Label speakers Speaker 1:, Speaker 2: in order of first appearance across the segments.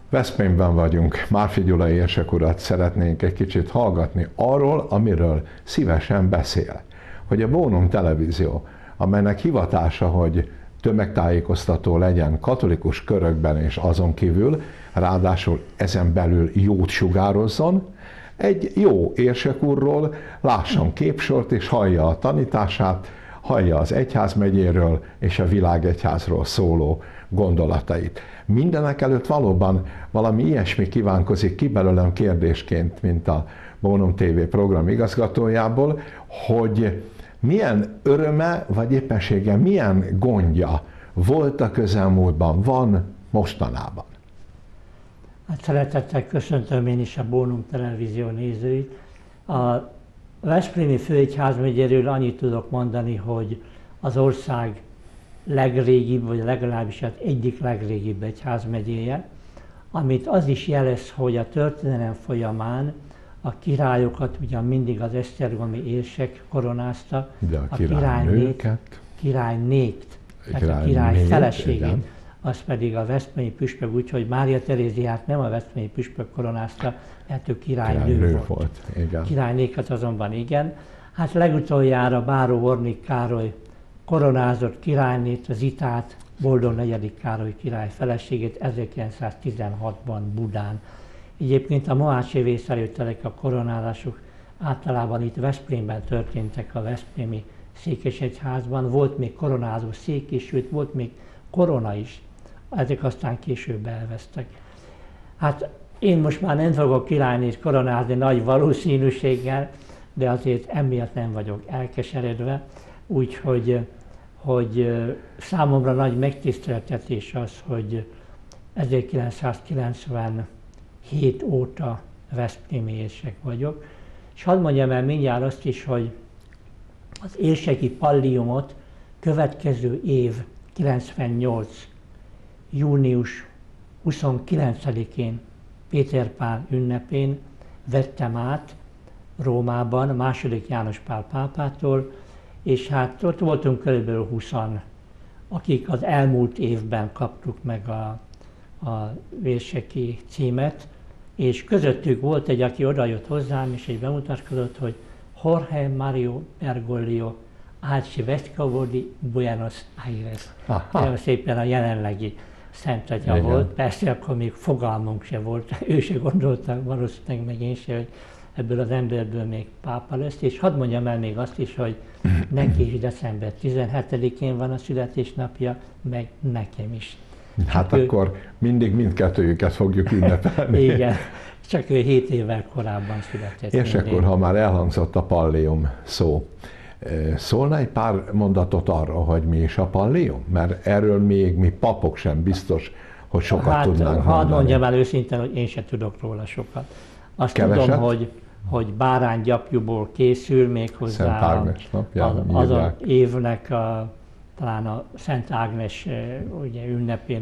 Speaker 1: Veszprémben vagyunk, Márfi Gyula érsek urat szeretnénk egy kicsit hallgatni arról, amiről szívesen beszél. Hogy a Bónum Televízió, amelynek hivatása, hogy tömegtájékoztató legyen katolikus körökben és azon kívül, ráadásul ezen belül jót sugározzon, egy jó érsek úrról lásson képsort és hallja a tanítását, hallja az egyházmegyéről és a világegyházról szóló gondolatait. Mindenek előtt valóban valami ilyesmi kívánkozik ki belőlem kérdésként, mint a Bónum TV program igazgatójából, hogy milyen öröme, vagy éppenséggel milyen gondja volt a közelmúltban, van mostanában.
Speaker 2: Hát szeretettel köszöntöm én is a Bónum Televízió nézőit. A veszprémi főegyházmegyéről annyit tudok mondani, hogy az ország legrégibb, vagy legalábbis az egyik legrégibb egyházmegyéje, amit az is jelez, hogy a történelem folyamán a királyokat ugyan mindig az esztergomi érsek koronázta,
Speaker 1: de a
Speaker 2: királynét, tehát a király feleségét, az pedig a veszprémi püspök, úgyhogy Mária Teréziát nem a veszprémi püspök koronázta, mert ő királynő volt.
Speaker 1: Igen.
Speaker 2: Királynékat azonban igen. Hát legutoljára Báró Ornik Károly koronázott királynét, az Zitát, Boldog IV. Károly király feleségét 1916-ban Budán. Egyébként a mohácsi vész előttelek a koronázások általában itt Veszprémben történtek, a veszprémi székesegyházban. Volt még koronázó szék is, sőt volt még korona is. Ezek aztán később elvesztek. Hát én most már nem fogok királynét koronázni nagy valószínűséggel, de azért emiatt nem vagyok elkeseredve, úgyhogy számomra nagy megtiszteltetés az, hogy 1997 óta veszprémi érsek vagyok. És hadd mondjam el mindjárt azt is, hogy az érseki palliumot következő év 98. június 29-én Péter Pál ünnepén vettem át Rómában II. János Pál pápától, és hát ott voltunk körülbelül 20-an, akik az elmúlt évben kaptuk meg a érseki címet, és közöttük volt egy, aki odajött hozzám, és egy bemutatkozott, hogy Jorge Mario Bergoglio, Arcivescovo di Buenos Aires. Nagyon szépen a jelenlegi szentatya volt, persze akkor még fogalmunk se volt, ő se gondolta, valószínűleg meg én se, hogy ebből az emberből még pápa lesz, és hadd mondjam el még azt is, hogy neki is december 17-én van a születésnapja, meg nekem is.
Speaker 1: Hát akkor mindig mindkettőjüket fogjuk ünnepelni.
Speaker 2: Igen, csak ő 7 évvel korábban született.
Speaker 1: És akkor, ha már elhangzott a pallium szó, szólna egy pár mondatot arra, hogy mi is a pallium? Mert erről még mi papok sem biztos, hogy sokat tudnánk mondani.
Speaker 2: Hadd mondjam el őszintén, hogy én sem tudok róla sokat. Azt
Speaker 1: Keveset?
Speaker 2: tudom, hogy báránygyapjúból készül méghozzá
Speaker 1: Szent Ágnes napján
Speaker 2: az az évnek talán a Szent Ágnes ugye, ünnepén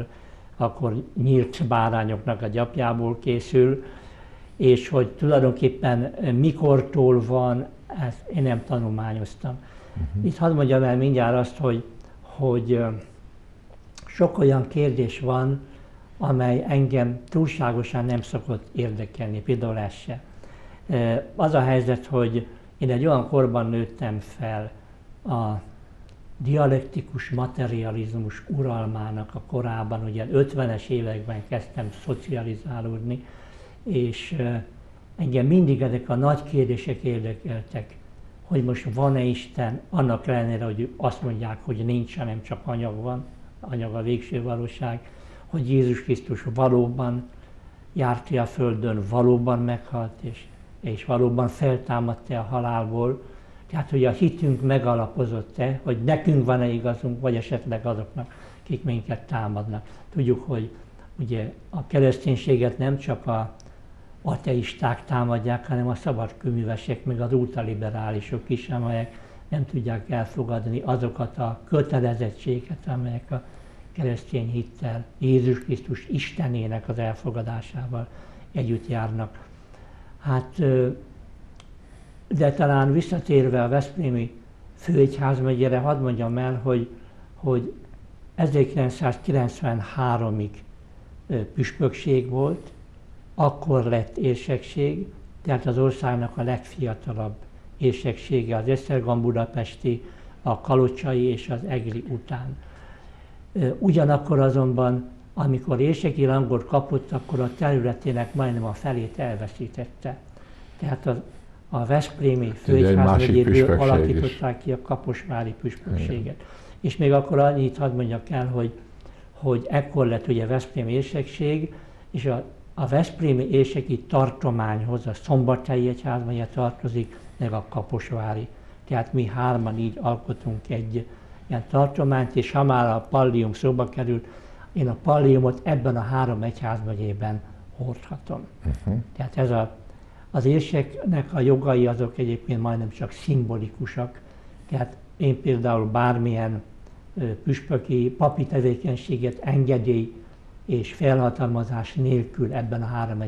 Speaker 2: akkor nyílt bárányoknak a gyapjából készül, és hogy tulajdonképpen mikortól van, ezt én nem tanulmányoztam. Itt hadd mondjam el mindjárt azt, hogy sok olyan kérdés van, amely engem túlságosan nem szokott érdekelni, például ez se. Az a helyzet, hogy én egy olyan korban nőttem fel, a dialektikus materializmus uralmának a korában, ugye 50-es években kezdtem szocializálódni, és engem mindig ezek a nagy kérdések érdekeltek, hogy most van-e Isten, annak ellenére, hogy azt mondják, hogy nincs, hanem csak anyag van, anyag a végső valóság, hogy Jézus Krisztus valóban járt ki a földön, valóban meghalt, és valóban feltámadt-e a halálból. Tehát, hogy a hitünk megalapozott-e, hogy nekünk van-e igazunk, vagy esetleg azoknak, akik minket támadnak. Tudjuk, hogy ugye a kereszténységet nem csak a ateisták támadják, hanem a szabadkőművesek, meg az ultraliberálisok is, amelyek nem tudják elfogadni azokat a kötelezettségeket, amelyek a keresztény hittel, Jézus Krisztus Istenének az elfogadásával együtt járnak. Hát, de talán visszatérve a veszprémi főegyházmegyére, hadd mondjam el, hogy 1993-ig püspökség volt, akkor lett érsekség, tehát az országnak a legfiatalabb érseksége az esztergom-budapesti, a kalocsai és az egri után. Ugyanakkor azonban, amikor érseki rangot kapott, akkor a területének majdnem a felét elveszítette. Tehát a veszprémi főegyházmegyéből alakították ki a kaposvári püspökséget. Igen. És még akkor annyit hadd mondjak el, hogy ekkor lett ugye Veszprém érsekség, és a veszprémi érseki tartományhoz a Szombathelyi egyházmegye tartozik, meg a kaposvári. Tehát mi hárman így alkotunk egy ilyen tartományt, és ha már a pallium szóba került, én a palliumot ebben a 3 egyházmegyében hordhatom. Tehát ez az érseknek a jogai azok egyébként majdnem csak szimbolikusak. Tehát én például bármilyen püspöki, papi tevékenységet engedély és felhatalmazás nélkül ebben a 3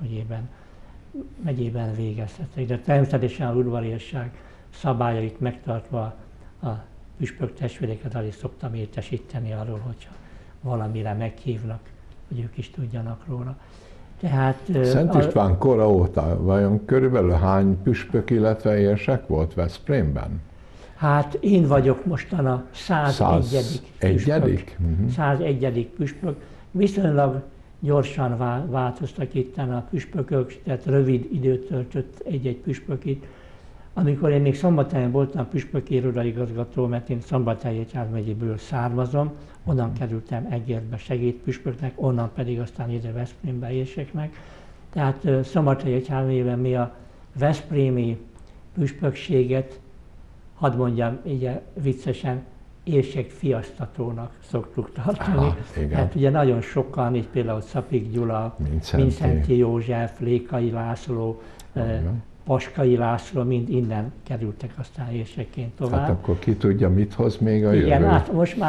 Speaker 2: egyházmegyében végezhetek. De természetesen a udvariasság szabályait megtartva a püspök testvéreket azért szoktam értesíteni arról, hogyha valamire meghívnak, hogy ők is tudjanak róla. Tehát,
Speaker 1: Szent István kora óta vajon körülbelül hány püspök, illetve érsek volt Veszprémben?
Speaker 2: Hát én vagyok mostan a 101. püspök. 101. püspök. Viszonylag gyorsan változtak itten a püspökök, tehát rövid időt töltött egy-egy püspök itt. Amikor én még Szombathelyen voltam püspöki irodaigazgató, mert én Szombathelyi egyházmegyéből származom, onnan kerültem Egérbe segédpüspöknek, onnan pedig aztán ide Veszprémbe érseknek. Tehát Szombathelyi egyházmegyében mi a veszprémi püspökséget, hadd mondjam így viccesen, érsekfiasztatónak szoktuk tartani. Hát ugye nagyon sokan, így például Szapik Gyula, Mindszenty József, Lékai László, Paskai László mind innen kerültek aztán érsekként tovább.
Speaker 1: Hát akkor ki tudja, mit hoz még a jövő?
Speaker 2: Igen, hát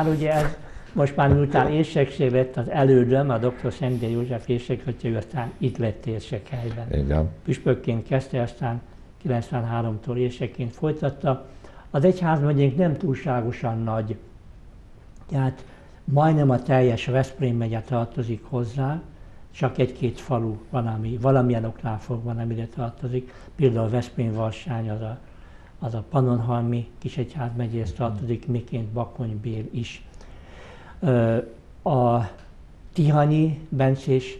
Speaker 2: most már miután érsekség lett az elődöm, a dr. Szentgyörgyi József érsekhatja, ő aztán itt lett érsekhelyben.
Speaker 1: Igen.
Speaker 2: Püspökként kezdte, aztán 93-tól érsekként folytatta. Az egyházmegyénk nem túlságosan nagy, tehát majdnem a teljes Veszprém megye tartozik hozzá, csak egy-két falu van, ami valamilyen oknál fogva nem ide tartozik. Például Veszprém-Varsány az a Pannonhalmi Kisegyházmegyéhez tartozik, miként Bakonybél is. A tihanyi bencés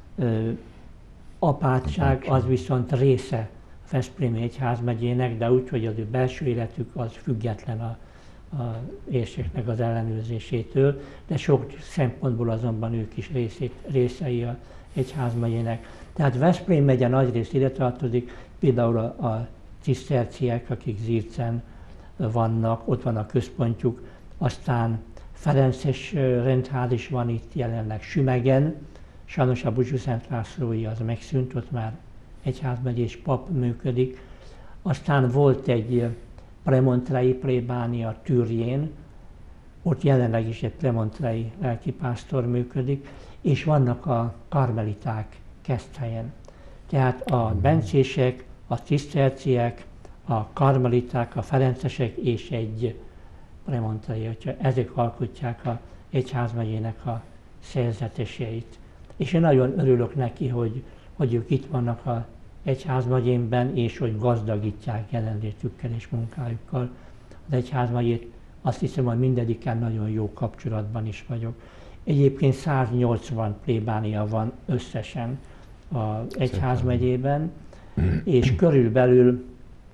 Speaker 2: apátság az viszont része Veszprémi egyházmegyének, de úgy, hogy az ő belső életük az független a érseknek az ellenőrzésétől, de sok szempontból azonban ők is részei az egyházmegyének. Tehát Veszprém megye nagyrészt ide tartozik, például a ciszterciek, akik Zircen vannak, ott van a központjuk, aztán Ferences rendház is van itt jelenleg Sümegen, sajnos a Búcsú-Szent Lászlói az megszűnt, ott már egyházmegyés pap működik. Aztán volt egy premontrei plébánia Türjén, ott jelenleg is egy premontrei lelkipásztor működik, és vannak a karmeliták Keszthelyen. Tehát a bencések, a ciszterciek, a karmeliták, a ferencesek és egy premontrei, ezek alkotják az egyházmegyének a szerzeteseit. És én nagyon örülök neki, hogy ők itt vannak az egyházmegyémben, és hogy gazdagítják jelenlétükkel és munkájukkal az egyházmegyét. Azt hiszem, hogy mindegyikkel nagyon jó kapcsolatban is vagyok. Egyébként 180 plébánia van összesen az egyházmegyében, és körülbelül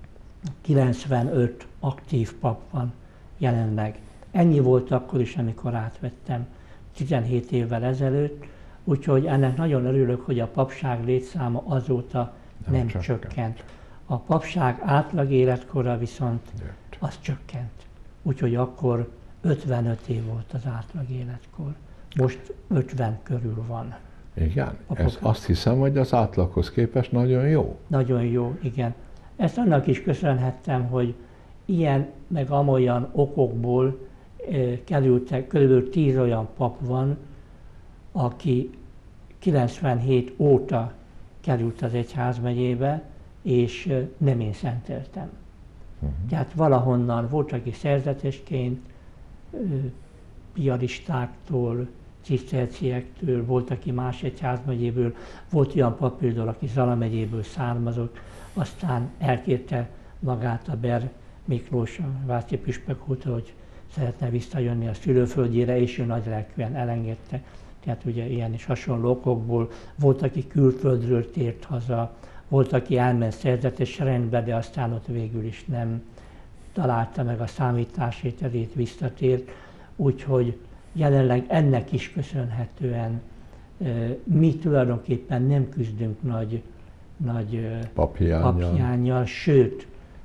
Speaker 2: 95 aktív pap van jelenleg. Ennyi volt akkor is, amikor átvettem 17 évvel ezelőtt, úgyhogy ennek nagyon örülök, hogy a papság létszáma azóta nem csökkent. A papság átlag életkora viszont az csökkent. Úgyhogy akkor 55 év volt az átlag életkor. Most 50 körül van.
Speaker 1: Igen, ez azt hiszem, hogy az átlaghoz képest nagyon jó.
Speaker 2: Nagyon jó, igen. Ezt annak is köszönhettem, hogy ilyen meg amolyan okokból kerültek, kb. 10 olyan pap van, aki 97 óta került az egyházmegyébe, és nem én szenteltem. Tehát valahonnan volt, aki szerzetesként, piaristáktól, ciszterciektől, volt, aki más egyházmegyéből, volt olyan pap például, aki Zala megyéből származott, aztán elkérte magát a Ber Miklós, a váci püspök úrtól, hogy szeretne visszajönni a szülőföldjére, és ő nagy lelkűen elengedte. Tehát ugye ilyen és hasonló okokból volt, aki külföldről tért haza, volt, aki elment szerzetes rendbe, de aztán ott végül is nem találta meg a számítási terét, visszatért. Úgyhogy jelenleg ennek is köszönhetően mi tulajdonképpen nem küzdünk nagy paphiánnyal, sőt,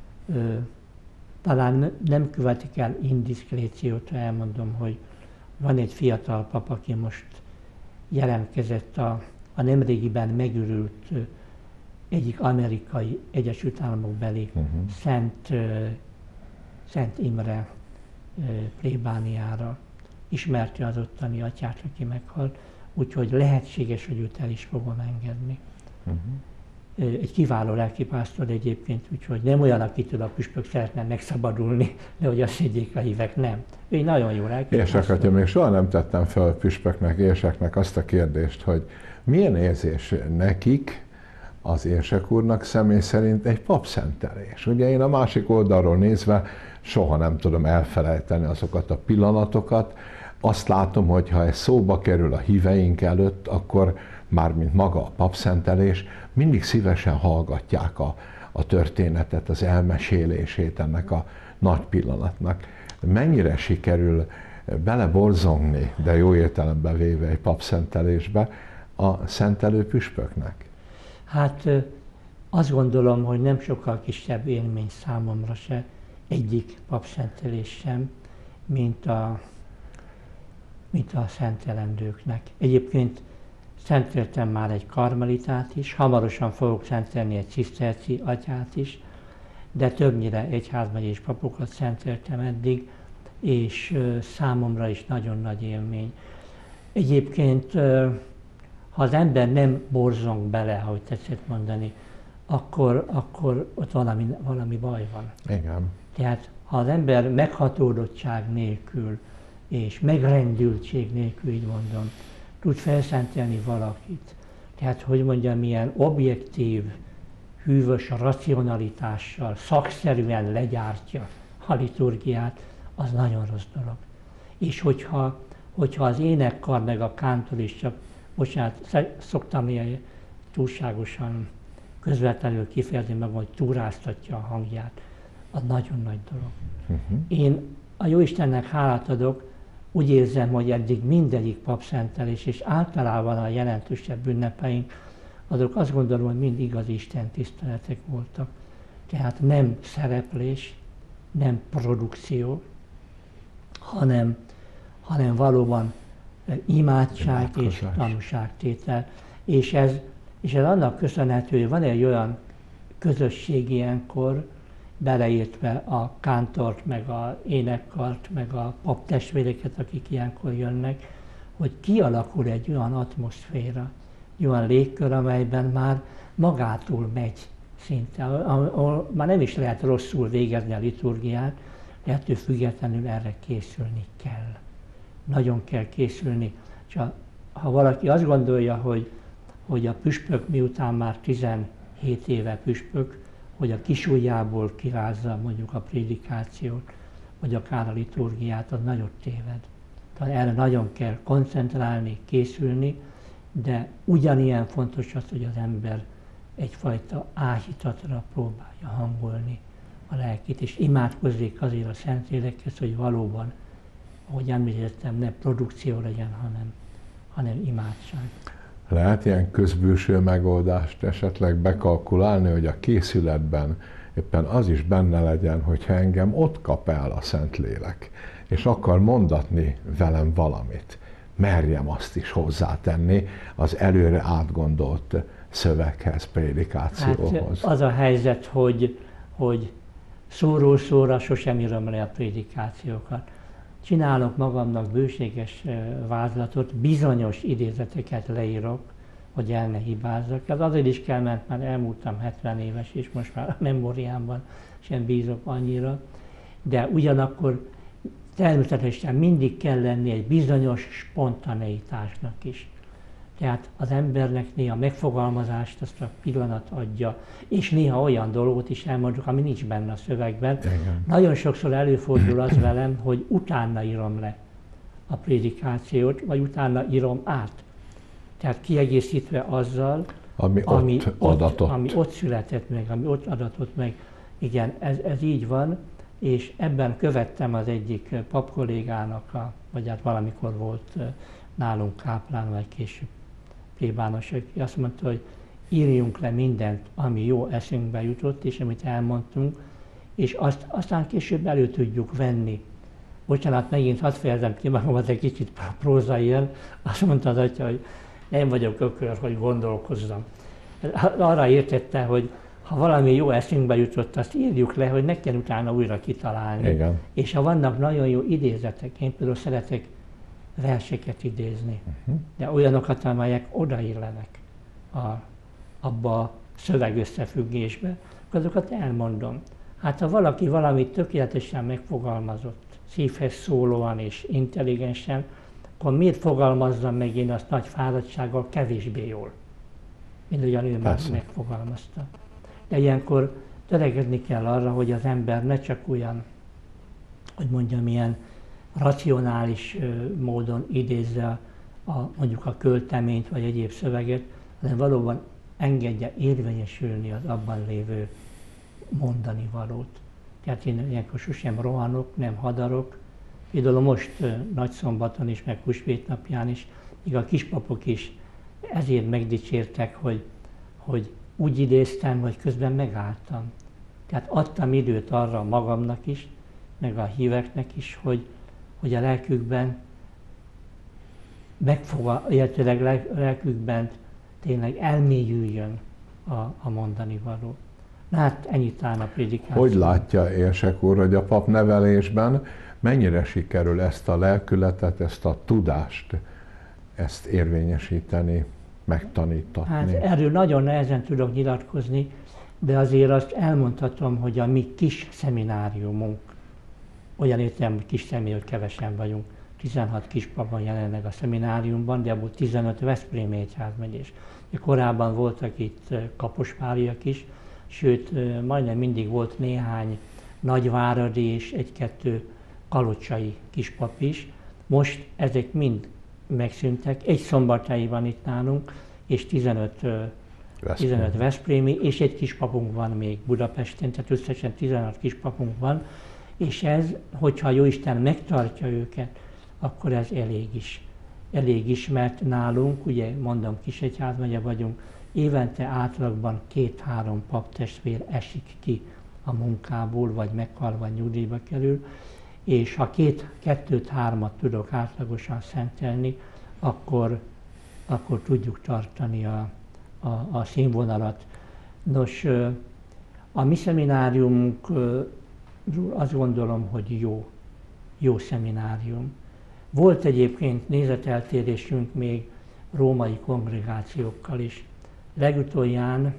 Speaker 2: talán nem követik el indiszkréciót, elmondom, hogy van egy fiatal pap, aki most jelentkezett a nemrégiben megürült egyik amerikai Egyesült Államok beli Szent Imre plébániára. Ismerte az ottani atyát, aki meghalt, úgyhogy lehetséges, hogy őt el is fogom engedni. Egy kiváló lelkipásztor egyébként, úgyhogy nem olyan, akitől a püspök szeretne megszabadulni, de hogy azt higgyék a hívek, nem. Ő egy nagyon jó lelkipásztor.
Speaker 1: Érsek, még soha nem tettem fel a püspöknek, érseknek azt a kérdést, hogy milyen érzés nekik, az érsek úrnak személy szerint egy papszentelés. Ugye én a másik oldalról nézve soha nem tudom elfelejteni azokat a pillanatokat. Azt látom, hogy ha ez szóba kerül a híveink előtt, akkor mármint maga a papszentelés, mindig szívesen hallgatják a történetet, az elmesélését ennek a nagy pillanatnak. Mennyire sikerül beleborzongni, de jó értelemben véve egy papszentelésbe a szentelő püspöknek?
Speaker 2: Hát azt gondolom, hogy nem sokkal kisebb élmény számomra se, egyik papszentelés sem, mint a szentelendőknek. Egyébként szenteltem már egy karmelitát is, hamarosan fogok szentelni egy ciszterci atyát is, de többnyire egyházmegyés papokat szenteltem eddig, és számomra is nagyon nagy élmény. Egyébként, ha az ember nem borzong bele, ahogy tetszett mondani, akkor ott valami baj van.
Speaker 1: Igen.
Speaker 2: Tehát ha az ember meghatódottság nélkül és megrendültség nélkül, így mondom, tud felszentelni valakit, tehát hogy mondjam, ilyen objektív, hűvös racionalitással, szakszerűen legyártja a liturgiát, az nagyon rossz dolog. És hogyha az énekkar meg a kántor is csak, bocsánat, szoktam ilyen túlságosan közvetlenül kifejezni magam, hogy túráztatja a hangját, az nagyon nagy dolog. Én a Jóistennek hálát adok, úgy érzem, hogy eddig mindegyik papszentelés, és általában a jelentősebb ünnepeink, azok azt gondolom, hogy mind igazi Isten tiszteletek voltak. Tehát nem szereplés, nem produkció, hanem valóban imádság és tanúságtétel. És ez annak köszönhető, hogy van egy olyan közösség ilyenkor, beleértve a kántort, meg a énekkart, meg a paptestvéreket, akik ilyenkor jönnek, hogy kialakul egy olyan atmoszféra, egy olyan légkör, amelyben már magától megy szinte, ahol már nem is lehet rosszul végezni a liturgiát, de ettől függetlenül erre készülni kell. Nagyon kell készülni. Csak ha valaki azt gondolja, hogy a püspök miután már 17 éve püspök, hogy a kisujjából kirázza mondjuk a prédikációt, vagy akár a liturgiát, az nagyon téved. Tehát erre nagyon kell koncentrálni, készülni, de ugyanilyen fontos az, hogy az ember egyfajta áhítatra próbálja hangolni a lelkét, és imádkozzék azért a Szentlélekhez, hogy valóban, ahogy említettem, ne produkció legyen, hanem imádság.
Speaker 1: Lehet ilyen közbülső megoldást esetleg bekalkulálni, hogy a készületben éppen az is benne legyen, hogyha engem ott kap el a Szentlélek, és akar mondatni velem valamit. Merjem azt is hozzátenni az előre átgondolt szöveghez, prédikációhoz.
Speaker 2: Hát az a helyzet, hogy szóról szóra sosem írom le a prédikációkat. Csinálok magamnak bőséges vázlatot, bizonyos idézeteket leírok, hogy el ne hibázzak. Ez azért is kell, mert már elmúltam 70 éves, és most már a memóriámban sem bízok annyira. De ugyanakkor természetesen mindig kell lenni egy bizonyos spontaneitásnak is. Tehát az embernek néha megfogalmazást, azt a pillanat adja, és néha olyan dolgot is elmondjuk, ami nincs benne a szövegben.
Speaker 1: Igen.
Speaker 2: Nagyon sokszor előfordul az velem, hogy utána írom le a prédikációt, vagy utána írom át. Tehát kiegészítve azzal, ami ott született meg, ami ott adatott meg. Igen, ez így van, és ebben követtem az egyik papkollégának, vagy hát valamikor volt nálunk káplán, vagy később plébános, aki azt mondta, hogy írjunk le mindent, ami jó eszünkbe jutott, és amit elmondtunk, és aztán később elő tudjuk venni. Bocsánat, megint hadd fejezem ki magamat egy kicsit prózaian, azt mondta az atya, hogy nem vagyok ökör, hogy gondolkozzam. Arra értette, hogy ha valami jó eszünkbe jutott, azt írjuk le, hogy ne kell utána újra kitalálni.
Speaker 1: Igen.
Speaker 2: És ha vannak nagyon jó idézetek, én például szeretek verseket idézni, de olyanokat, amelyek odaillenek abba a szövegösszefüggésbe, azokat elmondom. Hát ha valaki valamit tökéletesen megfogalmazott, szívhez szólóan és intelligensen, akkor miért fogalmazzam meg én azt nagy fáradtsággal kevésbé jól, mint ugyan ő már megfogalmazta. De ilyenkor törekedni kell arra, hogy az ember ne csak olyan, hogy mondjam, ilyen racionális módon idézze mondjuk a költeményt vagy egyéb szöveget, hanem valóban engedje érvényesülni az abban lévő mondani valót. Tehát én ilyenkor sosem rohanok, nem hadarok. Például most Nagyszombaton is, meg Húsvét napján is, míg a kispapok is ezért megdicsértek, hogy úgy idéztem, hogy közben megálltam. Tehát adtam időt arra magamnak is, meg a híveknek is, hogy a lelkükben illetőleg lelkükben tényleg elmélyüljön a mondani való. Na hát ennyit talán a prédikáció.
Speaker 1: Hogy látja Érsek úr, hogy a papnevelésben mennyire sikerül ezt a lelkületet, ezt a tudást, ezt érvényesíteni, megtanítatni?
Speaker 2: Hát erről nagyon nehezen tudok nyilatkozni, de azért azt elmondhatom, hogy a mi kis szemináriumunk, olyan értelemben, hogy kis személy, hogy kevesen vagyunk, 16 kispap van jelenleg a szemináriumban, de abból 15 veszprémi egyházmegyés. Korábban voltak itt kaposváriak is, sőt, majdnem mindig volt néhány nagyváradi és egy-kettő kalocsai kispap is. Most ezek mind megszűntek. Egy szombathelyi van itt nálunk, és 15 veszprémi, és egy kispapunk van még Budapesten, tehát összesen 16 kispapunk van, és ez, hogyha Jóisten megtartja őket, akkor ez elég is, mert nálunk, ugye mondom, Kisegyházmegye vagyunk, évente átlagban 2-3 paptestvér esik ki a munkából, vagy meghal, vagy nyugdíjba kerül, és ha 2-3-at tudok átlagosan szentelni, akkor tudjuk tartani a színvonalat. Nos, a mi szemináriumunk azt gondolom, hogy jó szeminárium. Volt egyébként nézeteltérésünk még római kongregációkkal is. Legutolján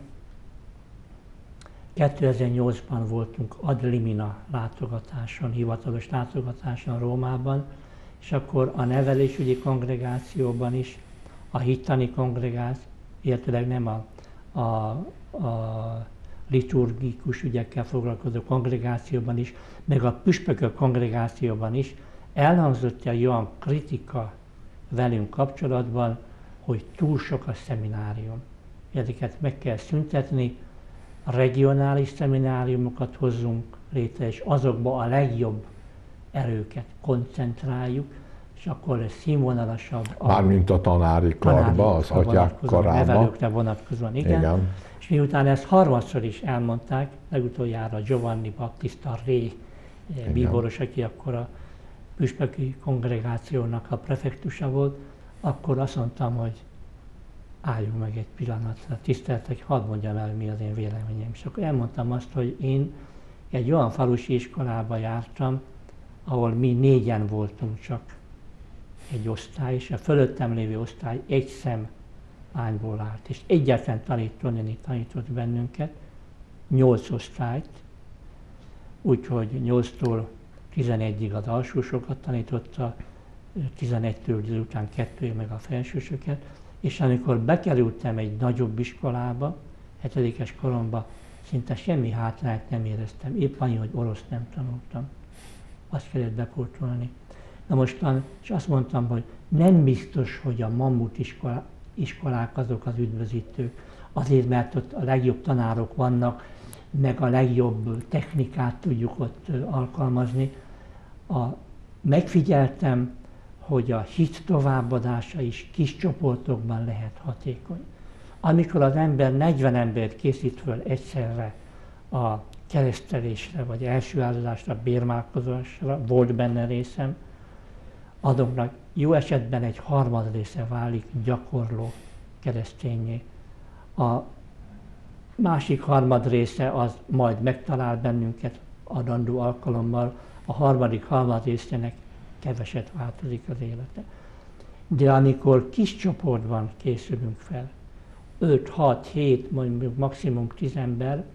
Speaker 2: 2008-ban voltunk ad limina látogatáson, hivatalos látogatáson Rómában, és akkor a nevelésügyi kongregációban is, a hittani kongregáció, illetőleg nem a liturgikus ügyekkel foglalkozó kongregációban is, meg a püspökök kongregációban is elhangzott egy olyan kritika velünk kapcsolatban, hogy túl sok a szeminárium. Ezeket meg kell szüntetni, a regionális szemináriumokat hozzunk létre, és azokba a legjobb erőket koncentráljuk, és akkor lesz színvonalasabb.
Speaker 1: Mármint a tanári karba, az atyák karába.
Speaker 2: Nevelőkre vonatkozóan, igen. És miután ezt harmadszor is elmondták, legutoljára Giovanni Battista Re bíboros, aki akkor a püspöki kongregációnak a prefektusa volt, akkor azt mondtam, hogy álljunk meg egy pillanatra, tiszteltek, hadd mondjam el, mi az én véleményem. És akkor elmondtam azt, hogy én egy olyan falusi iskolába jártam, ahol mi 4-en voltunk csak egy osztály, és a fölöttem lévő osztály egy lányból állt, és egyetlen tanítónéni tanított bennünket, 8 osztályt, úgyhogy 8-tól 11-ig az alsósokat tanította, 11-től délután 2-ig meg a felsősöket, és amikor bekerültem egy nagyobb iskolába, 7-es koromba, szinte semmi hátrányt nem éreztem, épp annyi, hogy orosz nem tanultam. Azt kellett bepótolni. Na mostan, és azt mondtam, hogy nem biztos, hogy a mammut iskolák azok az üdvözítők, azért, mert ott a legjobb tanárok vannak, meg a legjobb technikát tudjuk ott alkalmazni. Megfigyeltem, hogy a hit továbbadása is kis csoportokban lehet hatékony. Amikor az ember 40 embert készít föl egyszerre a keresztelésre, vagy első áldozásra, bérmálkozásra, volt benne részem, azoknak jó esetben egy harmad része válik gyakorló keresztényé. A másik harmad része az majd megtalál bennünket adandó alkalommal, a harmadik harmad részének keveset változik az élete. De amikor kis csoportban készülünk fel, 5, 6, 7, mondjuk maximum 10 ember,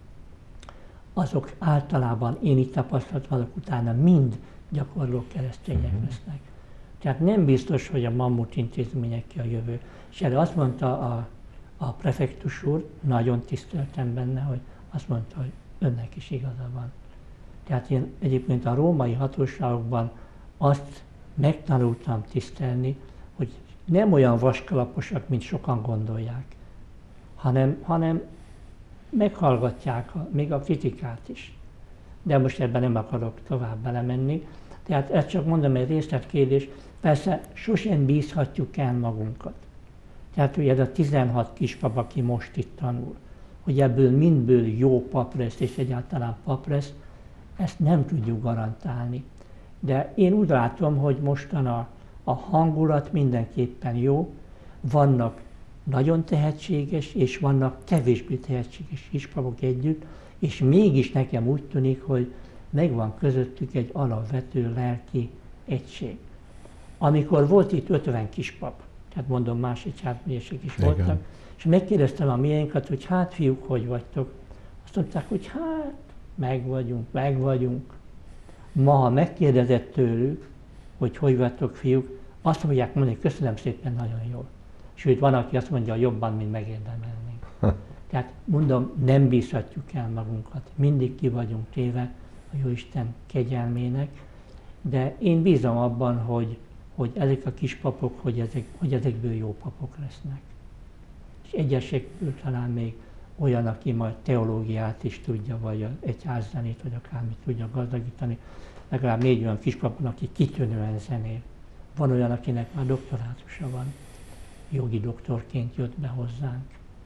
Speaker 2: azok általában, én itt tapasztaltam, azok utána mind gyakorló keresztények lesznek. Tehát nem biztos, hogy a mammut intézményeké a jövő. És erre azt mondta a prefektus úr, nagyon tiszteltem benne, hogy azt mondta, hogy önnek is igaza van. Tehát én egyébként a római hatóságokban azt megtanultam tisztelni, hogy nem olyan vaskalaposak, mint sokan gondolják, hanem meghallgatják még a kritikát is. De most ebben nem akarok tovább belemenni. Tehát ezt csak mondom, egy részletkérdés, persze sosem bízhatjuk el magunkat. Tehát, hogy ez a 16 kispap, aki most itt tanul, hogy ebből mindből jó pap lesz, és egyáltalán pap lesz, ezt nem tudjuk garantálni. De én úgy látom, hogy mostan a hangulat mindenképpen jó, vannak nagyon tehetséges, és vannak kevésbé tehetséges kispapok együtt, és mégis nekem úgy tűnik, hogy megvan közöttük egy alapvető lelki egység. Amikor volt itt 50 kispap, tehát mondom, más egyházmegyesek is voltak, és megkérdeztem a miénkat, hogy hát fiúk, hogy vagytok? Azt mondták, hogy hát meg vagyunk. Ma, ha megkérdezett tőlük, hogy vagytok fiúk, azt fogják mondani, köszönöm szépen, nagyon jól. Sőt, van, aki azt mondja, jobban, mint megérdemelnénk. Tehát mondom, nem bízhatjuk el magunkat, mindig ki vagyunk téve a Jóisten kegyelmének, de én bízom abban, hogy ezek a kis papok, hogy ezekből jó papok lesznek. És egyesekből talán még olyan, aki majd teológiát is tudja, vagy egyházzenét, vagy akármit tudja gazdagítani. Legalább 4 olyan kispap van, aki kitűnően zenél. Van olyan, akinek már doktorátusa van, jogi doktorként jött be hozzánk.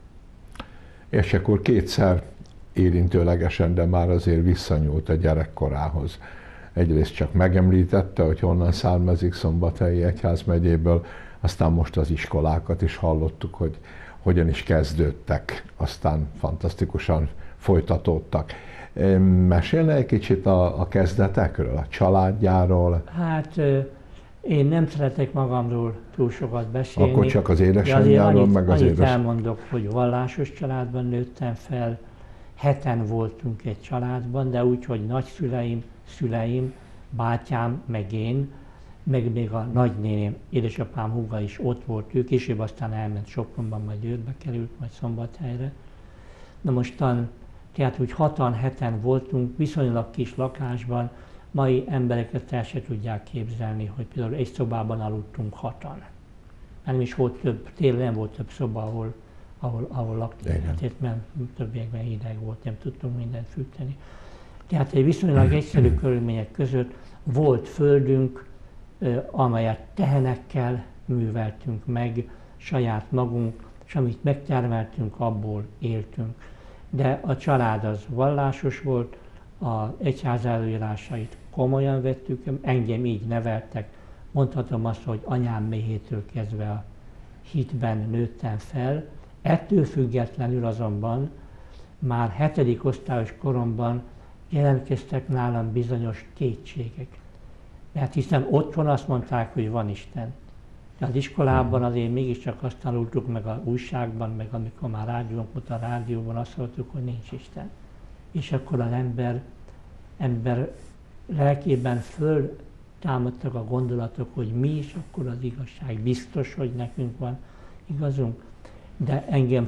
Speaker 1: És akkor kétszer érintőlegesen, de már azért visszanyúlt a gyerekkorához. Egyrészt csak megemlítette, hogy honnan származik Szombathelyi egyházmegyéből, aztán most az iskolákat is hallottuk, hogy hogyan is kezdődtek, aztán fantasztikusan folytatódtak. Mesélne egy kicsit a kezdetekről, a családjáról?
Speaker 2: Hát én nem szeretek magamról túl sokat beszélni.
Speaker 1: Akkor csak az édesanyjáról, meg az
Speaker 2: annyit elmondok, hogy vallásos családban nőttem fel, 7-en voltunk egy családban, de úgy, hogy nagyszüleim, szüleim, bátyám, meg én, meg még a nagynéném, édesapám húga is ott volt, ő később aztán elment Sopronban, majd Győrbe került, majd Szombathelyre. Na mostan, tehát úgy 6-an, 7-en voltunk, viszonylag kis lakásban, mai embereket el se tudják képzelni, hogy például egy szobában aludtunk 6-an. Nem is volt több, tényleg nem volt több szoba, ahol laktunk, mert többiekben hideg volt, nem tudtunk mindent fűteni. Tehát egy viszonylag egyszerű körülmények között volt földünk, amelyet tehenekkel műveltünk meg, saját magunk, és amit megtermeltünk, abból éltünk. De a család az vallásos volt, az egyház előírásait komolyan vettük, engem így neveltek. Mondhatom azt, hogy anyám méhétől kezdve a hitben nőttem fel. Ettől függetlenül azonban már 7. osztályos koromban jelentkeztek nálam bizonyos kétségek. Mert hiszen otthon azt mondták, hogy van Isten. De az iskolában azért mégiscsak azt tanultuk meg az újságban, meg amikor már rádiónk volt, a rádióban azt hallottuk, hogy nincs Isten. És akkor az ember lelkében föltámadtak a gondolatok, hogy mi is akkor az igazság, biztos, hogy nekünk van igazunk, de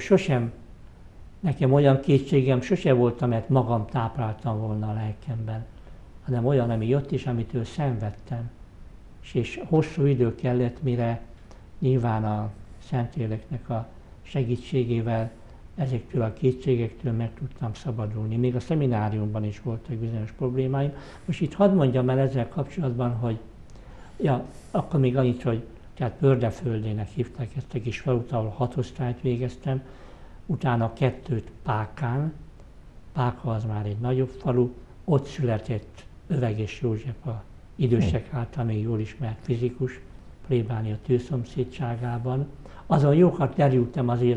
Speaker 2: nekem olyan kétségem sose volt, amelyet magam tápláltam volna a lelkemben, hanem olyan, ami jött és amitől szenvedtem. És hosszú idő kellett, mire nyilván a Szentléleknek a segítségével ezektől a kétségektől meg tudtam szabadulni. Még a szemináriumban is voltak bizonyos problémáim. Most itt hadd mondjam el ezzel kapcsolatban, hogy akkor még annyit, hogy tehát Bördeföldének hívták ezt a kis falut, ahol 6 osztályt végeztem, utána 2 Pákán. Páka az már egy nagyobb falu, ott született Öveges József, a idősek által még jól ismert fizikus, plébánia tőszomszédságában. Azon jókat derültem azért,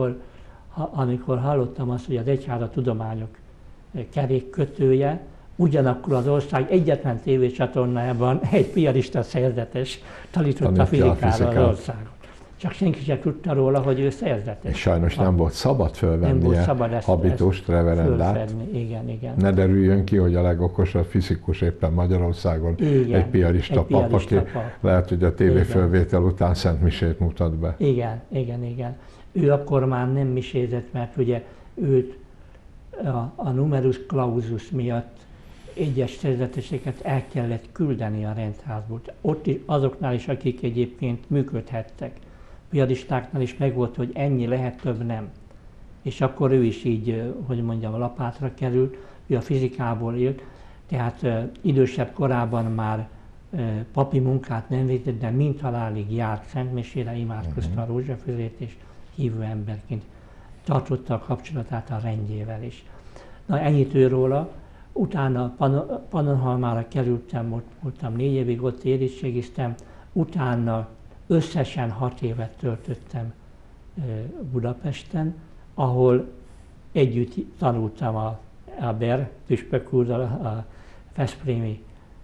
Speaker 2: amikor hallottam azt, hogy az Egyház a tudományok kerékkötője, ugyanakkor az ország egyetlen tévécsatornájában egy piarista szerzetes tanította fizikára az országot. Csak senki sem tudta róla, hogy ő szerzetes.
Speaker 1: És sajnos nem volt szabad fölvennie habitust, reverendát.
Speaker 2: Igen.
Speaker 1: Ne derüljön ki, hogy a legokosabb fizikus éppen Magyarországon egy piarista pap, aki lehet, hogy a tévéfölvétel után szentmisét mutat be.
Speaker 2: Igen. Ő akkor már nem misézett, mert ugye őt a numerus clausus miatt egyes szerzeteseket el kellett küldeni a rendházból. Ott is, azoknál is, akik egyébként működhettek. Piaristáknál is megvolt, hogy ennyi lehet, több nem. És akkor ő is így, hogy mondjam, lapátra került, ő a fizikából élt, tehát idősebb korában már papi munkát nem végzett, de mindhalálig járt szentmisére, imádkozta a rózsafözét, és hívő emberként tartotta a kapcsolatát a rendjével is. Na, ennyit őróla. Utána Pannonhalmára kerültem, ott voltam 4 évig, ott érettségiztem, utána összesen 6 évet töltöttem Budapesten, ahol együtt tanultam a Ber püspök úrral, a veszprémi,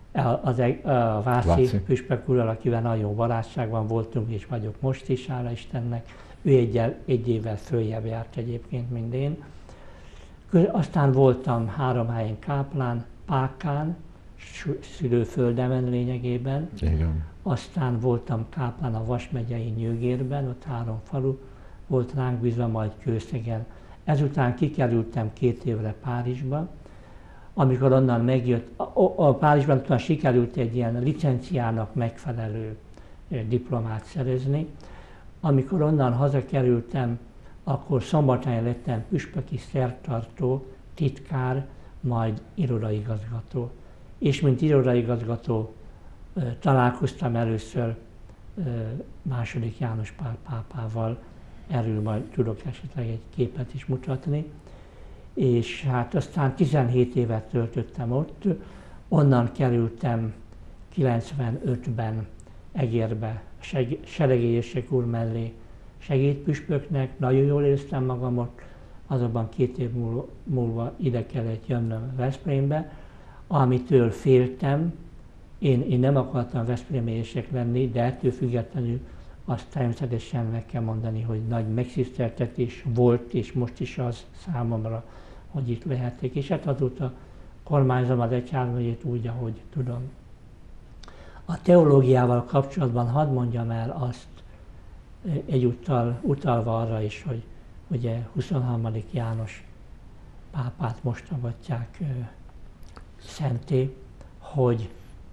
Speaker 2: a Váci püspök úrral, akivel nagyon barátságban voltunk, és vagyok most is, hála Istennek. Ő egy évvel följebb járt egyébként, mint én. Aztán voltam 3 helyen káplán, Pákán, szülőföldemen lényegében.
Speaker 1: Igen.
Speaker 2: Aztán voltam káplán a Vas megyei Nyőgérben, ott 3 falu volt ránk bízva, majd Kőszegen. Ezután kikerültem 2 évre Párizsba. Amikor onnan megjött, a Párizsban utána sikerült egy ilyen licenciának megfelelő diplomát szerezni. Amikor onnan hazakerültem, akkor Szombathelyen lettem püspöki szertartó, titkár, majd irodaigazgató. És mint irodaigazgató találkoztam először II. János Pál pápával, erről majd tudok esetleg egy képet is mutatni. És hát aztán 17 évet töltöttem ott, onnan kerültem 95-ben Egérbe, Seregély Érsek úr mellé segédpüspöknek, nagyon jól éreztem magam ott, azonban 2 év múlva ide kellett jönnöm Veszprémbe, amitől féltem. Én nem akartam veszprémi érsek lenni, de ettől függetlenül azt természetesen meg kell mondani, hogy nagy megtiszteltetés volt, és most is az számomra, hogy itt lehették. És hát azóta kormányzom az egyházmegyét úgy, ahogy tudom. A teológiával kapcsolatban hadd mondjam el azt, egyúttal utalva arra is, hogy ugye 23. János pápát most avatják szenté, hogy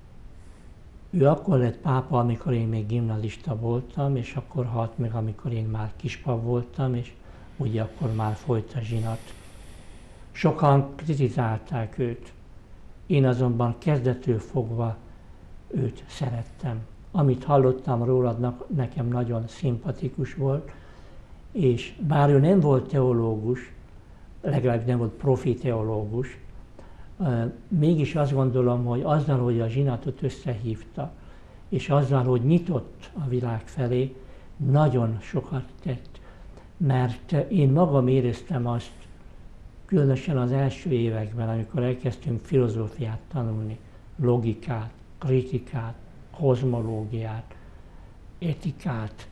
Speaker 2: ő akkor lett pápa, amikor én még gimnazista voltam, és akkor halt meg, amikor én már kispap voltam, és ugye akkor már folyt a zsinat. Sokan kritizálták őt, én azonban kezdettől fogva őt szerettem. Amit hallottam rólad, nekem nagyon szimpatikus volt, és bár ő nem volt teológus, legalább nem volt profi teológus, mégis azt gondolom, hogy azzal, hogy a zsinatot összehívta, és azzal, hogy nyitott a világ felé, nagyon sokat tett. Mert én magam éreztem azt, különösen az első években, amikor elkezdtünk filozófiát tanulni, logikát, kritikát, kozmológiát, etikát,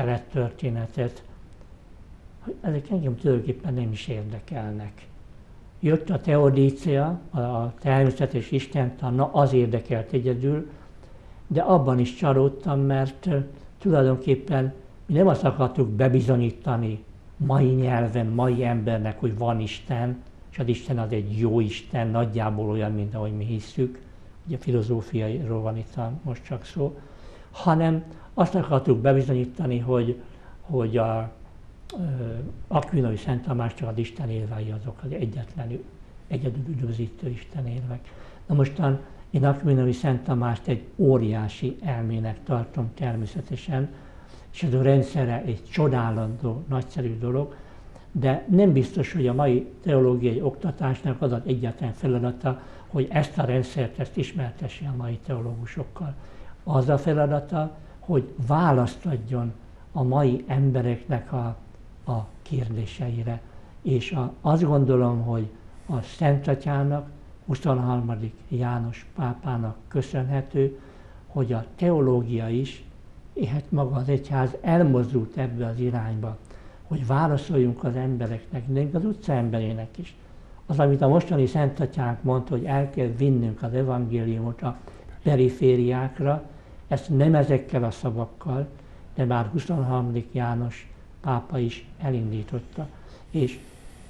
Speaker 2: bölcselettörténetet, hogy ezek engem tulajdonképpen nem is érdekelnek. Jött a teodícia, a természetes istentan, na az érdekelt egyedül, de abban is csalódtam, mert tulajdonképpen mi nem azt akartuk bebizonyítani mai nyelven, mai embernek, hogy van Isten, és az Isten az egy jó Isten, nagyjából olyan, mint ahogy mi hisszük, ugye filozófiairól van itt most csak szó, hanem azt akartuk bebizonyítani, hogy a Akvinói Szent Tamás csak az Isten élvei azok az egyedül üdvözítő Isten élvek. Na mostan én Akvinói Szent Tamást egy óriási elmének tartom természetesen, és ez a rendszere egy csodálandó, nagyszerű dolog, de nem biztos, hogy a mai teológiai oktatásnak az az egyetlen feladata, hogy ezt a rendszert, ezt ismertesse a mai teológusokkal. Az a feladata, hogy választ adjon a mai embereknek a kérdéseire. És azt gondolom, hogy a Szent Atyának, 23. János pápának köszönhető, hogy a teológia is, hát maga az egyház elmozdult ebbe az irányba, hogy válaszoljunk az embereknek, még az utca emberének is. Az, amit a mostani Szent Atyánk mondta, hogy el kell vinnünk az evangéliumot a perifériákra, ezt nem ezekkel a szavakkal, de már 23. János pápa is elindította. És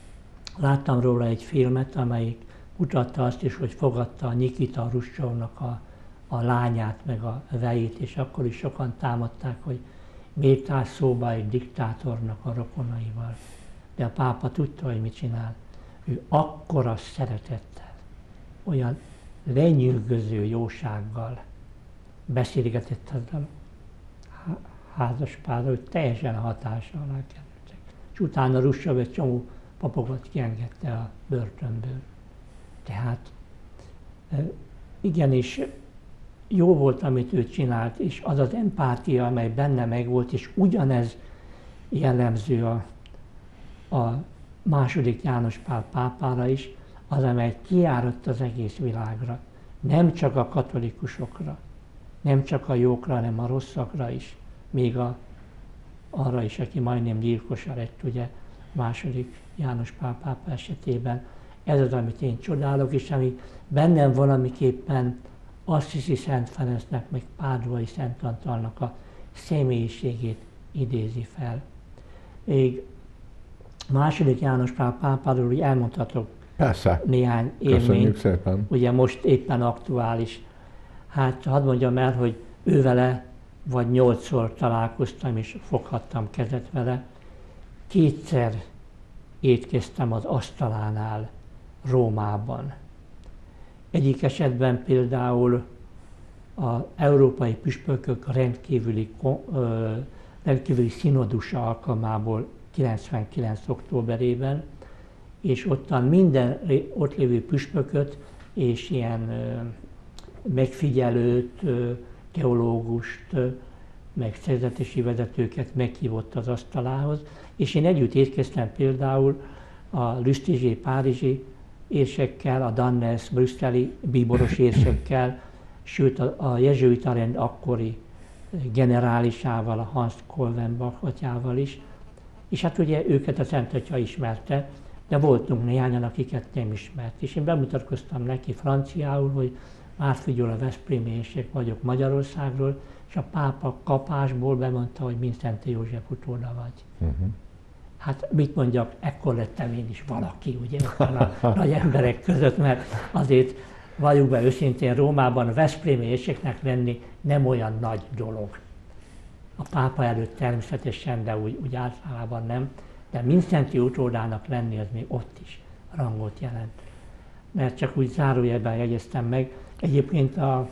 Speaker 2: láttam róla egy filmet, amelyik mutatta azt is, hogy fogadta a Nikita Hruscsovnak a lányát, meg a vejét, és akkor is sokan támadták, hogy miért áll szóba egy diktátornak a rokonaival. De a pápa tudta, hogy mit csinál. Ő akkora szeretettel, olyan lenyűgöző jósággal beszélgetett azzal a házaspárral, hogy teljesen hatása alá kerültek. És utána Hruscsov egy csomó papokat kiengedte a börtönből. Tehát igenis jó volt, amit ő csinált, és az az empátia, amely benne megvolt, és ugyanez jellemző a második János Pál pápára is, az, amely kiáradt az egész világra. Nem csak a katolikusokra, nem csak a jókra, hanem a rosszakra is. Még arra is, aki majdnem gyilkosra lett, ugye, második János Pál pápa esetében. Ez az, amit én csodálok, és ami bennem valamiképpen Assisi Szent Ferencnek, meg Pádovai Szent Antalnak a személyiségét idézi fel. Még második János Pál pápáról úgy elmondhatok
Speaker 1: Persze.
Speaker 2: Néhány élményt. Szépen. Ugye most éppen aktuális. Hát hadd mondjam el, hogy ővele vagy 8-szor találkoztam, és foghattam kezet vele. 2-szer étkeztem az asztalánál Rómában. Egyik esetben például az európai püspökök rendkívüli szinodusa alkalmából 99. októberében, és ottan minden ott lévő püspököt és ilyen megfigyelőt, teológust, meg szerzetesi vezetőket meghívott az asztalához, és én együtt étkeztem például a Lustiger párizsi érsekkel, a Dannes brüsszeli bíboros érsekkel, sőt a jezsuita rend akkori generálisával, a Hans Kolvenbach atyával is. És hát ugye őket a Szent Atya ismerte, de voltunk néhányan, akiket nem ismert. És én bemutatkoztam neki franciául, hogy Márfi Gyula veszprémi érsek vagyok Magyarországról, és a pápa kapásból bemondta, hogy Mindszenty József utóda vagy. Hát mit mondjak, ekkor lettem én is valaki, ugye, a nagy emberek között, mert azért valljuk be őszintén, Rómában veszprémi érseknek lenni nem olyan nagy dolog. A pápa előtt természetesen, de úgy általában nem, de Mindszenty utódának lenni az még ott is rangot jelent. Mert csak úgy zárójelben jegyeztem meg. Egyébként a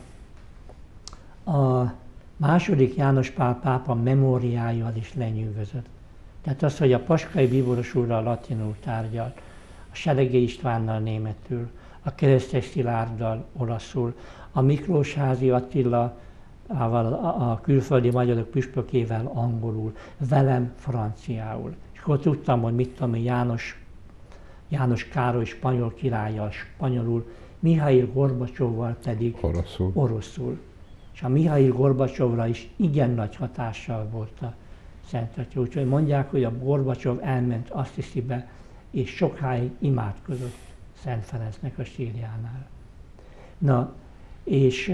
Speaker 2: második János Pál pápa memóriája is lenyűgözött. Tehát az, hogy a Paskai bíboros úrral latinul tárgyalt, a Serege Istvánnal németül, a Keresztes Szilárddal olaszul, a Miklósházi Attila a külföldi magyarok püspökével angolul, velem franciául. És akkor tudtam, hogy mit tudom, János Károly spanyol királlyal spanyolul, Mihail Gorbacsovval pedig oroszul. És a Mihail Gorbacsovra is igen nagy hatással volt a Szent Atya. Úgyhogy mondják, hogy a Gorbacsov elment Assisibe, és sokáig imádkozott Szent Ferencnek a sírjánál. Na, és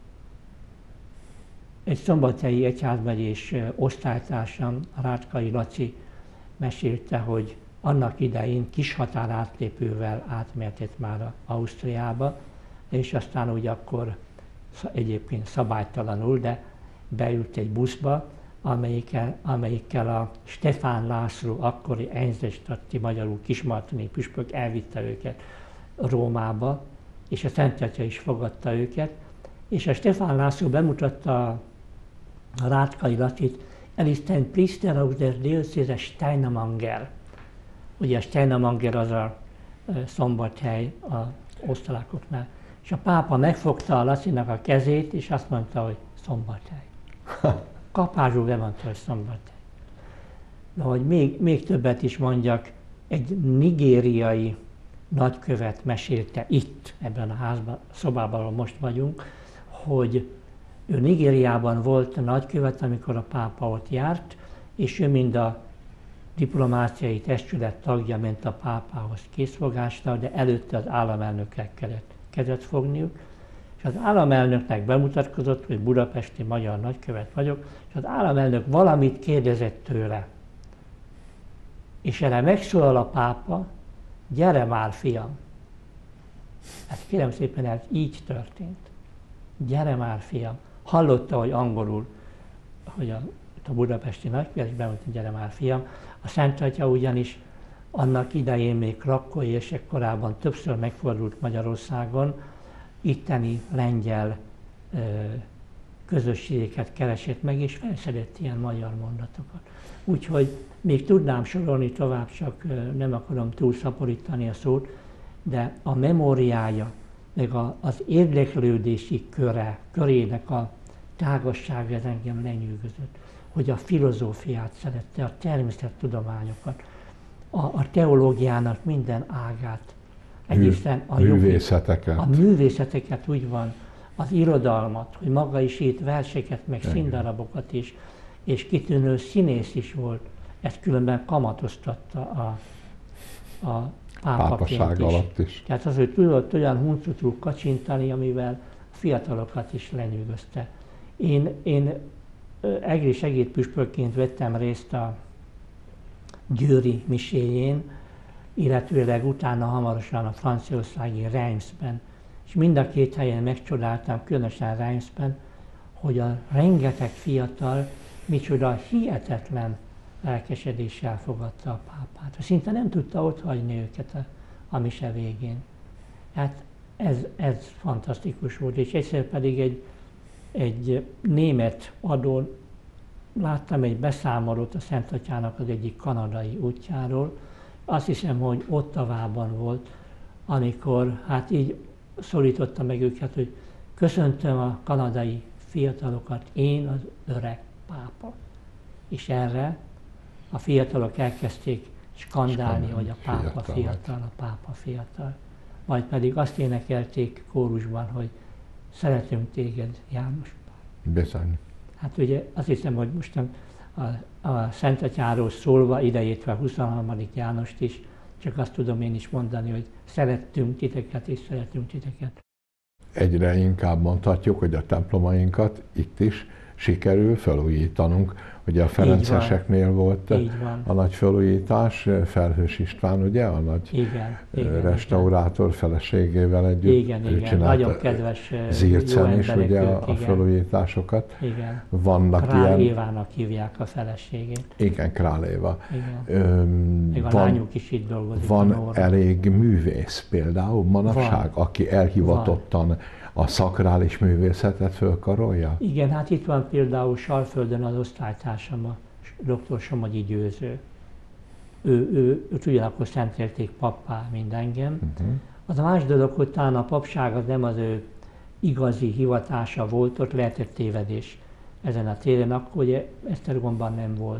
Speaker 2: egy szombathelyi egyházmegyés osztálytársam, Rácskai Laci mesélte, hogy annak idején kis határátlépővel átmehetett már Ausztriába, és aztán úgy akkor egyébként szabálytalanul, de beült egy buszba, amelyikkel a Stefán László, akkori Eisenstadti, magyarul kismartoni püspök elvitte őket Rómába, és a Szent Atya is fogadta őket, és a Stefán László bemutatta a Rácskai Lacit, er ist ein Priester aus der Diözese Steinamanger. Ugye a Steinamanger az a szombathely a osztalákoknál. És a pápa megfogta a Lacinak a kezét, és azt mondta, hogy szombathely. Kapásból bemondta, hogy szombathely. De hogy még többet is mondjak, egy nigériai nagykövet mesélte itt, ebben a házban, szobában, ahol most vagyunk, hogy ő Nigériában volt nagykövet, amikor a pápa ott járt, és ő mind a diplomáciai testület tagja ment a pápához készfogásra, de előtte az államelnöknek kellett kezet fogniuk, és az államelnöknek bemutatkozott, hogy budapesti magyar nagykövet vagyok, és az államelnök valamit kérdezett tőle. És erre megszólal a pápa, gyere már, fiam! Hát kérem szépen, ez így történt. Gyere már, fiam! Hallotta, hogy angolul, hogy a budapesti nagykövet, és bemondta, gyere már, fiam! A Szent Atya ugyanis annak idején még krakkói és ekkorában többször megfordult Magyarországon, itteni lengyel közösségeket keresett meg, és felszedett ilyen magyar mondatokat. Úgyhogy még tudnám sorolni tovább, csak nem akarom túl szaporítani a szót, de a memóriája, meg az érdeklődési körének a tágassága ez engem lenyűgözött, hogy a filozófiát szerette, a természettudományokat, a teológiának minden ágát, egészen a
Speaker 1: művészeteket.
Speaker 2: A művészeteket úgy van, az irodalmat, hogy maga is írt verseket, meg színdarabokat is, és kitűnő színész is volt. Ezt különben kamatoztatta a pápaság
Speaker 1: alatt is.
Speaker 2: Tehát az, hogy tudott olyan huncutról kacsintani, amivel a fiatalokat is lenyűgözte. Én egri segédpüspökként vettem részt a győri miséjén, illetőleg utána hamarosan a franciaországi Reims-ben. És mind a két helyen megcsodáltam, különösen Reims-ben, hogy a rengeteg fiatal micsoda hihetetlen lelkesedéssel fogadta a pápát. Szinte nem tudta otthagyni őket a mise végén. Hát ez fantasztikus volt, és egyszer pedig egy német adón láttam egy beszámolót a Szent Atyának az egyik kanadai útjáról. Azt hiszem, hogy Ottawában volt, amikor hát így szólította meg őket, hogy köszöntöm a kanadai fiatalokat, én az öreg pápa. És erre a fiatalok elkezdték skandálni, hogy a pápa fiatal, a pápa fiatal. Majd pedig azt énekelték kórusban, hogy szeretünk téged, János Pál.
Speaker 1: Bizony.
Speaker 2: Hát ugye azt hiszem, hogy mostan a Szent Atyáról szólva, idejétve 23. Jánost is, csak azt tudom én is mondani, hogy szerettünk titeket és szeretünk titeket.
Speaker 1: Egyre inkább mondhatjuk, hogy a templomainkat itt is sikerül felújítanunk. Ugye a ferenceseknél volt a nagy felújítás, Felhős István, ugye, a nagy restaurátor feleségével együtt.
Speaker 2: Igen, nagyon kedves,
Speaker 1: Zircen is ugye a felújításokat.
Speaker 2: Igen.
Speaker 1: Vannak
Speaker 2: Král Évának hívják a feleségét.
Speaker 1: Igen, Král Éva.
Speaker 2: Még a lányuk is itt dolgozik.
Speaker 1: Van elég művész például manapság, aki elhivatottan a szakrális művészetet fölkarolja?
Speaker 2: Igen, hát itt van például Salföldön az osztálytársam, a dr. Somogyi Győző. Őt ugyanakkor szentelték pappá, mint engem. Az a más dolog, hogy talán a papság az nem az ő igazi hivatása volt, ott lehetett tévedés ezen a téren. Akkor ugye Esztergomban